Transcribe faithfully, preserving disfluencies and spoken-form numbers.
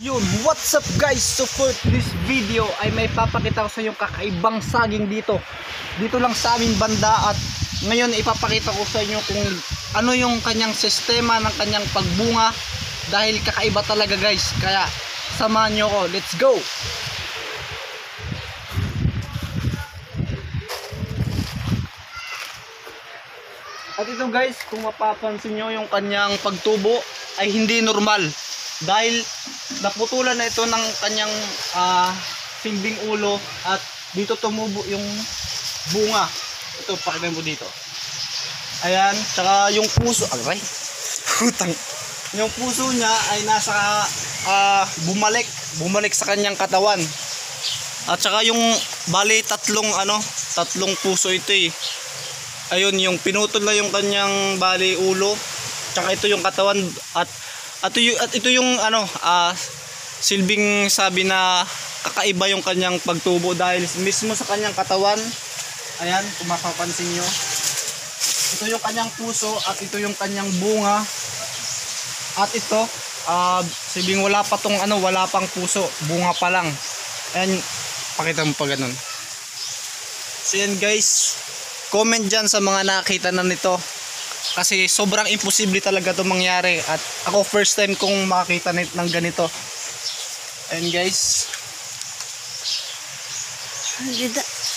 Yun, what's up guys? So for this video ay may papakita ko sa inyo kakaibang saging dito Dito lang sa aming banda. At ngayon ipapakita ko sa inyo kung ano yung kanyang sistema ng kanyang pagbunga. Dahil kakaiba talaga guys. Kaya samahan nyo ko, let's go! At ito guys, kung mapapansin nyo, yung kanyang pagtubo ay hindi normal. Dahil naputulan na ito ng kanyang uh, silbing ulo. At dito tumubo yung bunga. Ito, pakita mo dito. Ayan, tsaka yung puso, aray, hutang. Yung puso niya ay nasa uh, bumalik, bumalik sa kanyang katawan. At tsaka yung bali tatlong ano, tatlong puso ito eh. Ayun, yung pinutol na yung kanyang bali ulo, tsaka ito yung katawan. At at ito, at ito yung ano, uh, silbing sabi na kakaiba yung kanyang pagtubo. Dahil mismo sa kanyang katawan, ayan, kung mapapansin nyo, ito yung kanyang puso at ito yung kanyang bunga. At ito, uh, silbing wala pa tong ano, wala pang puso, bunga pa lang. Ayan, pakita mo pa ganun. So yan guys, comment dyan sa mga nakita na nito. Kasi sobrang imposible talaga ito mangyari. At ako first time kong makakita ng ganito. Ayan guys.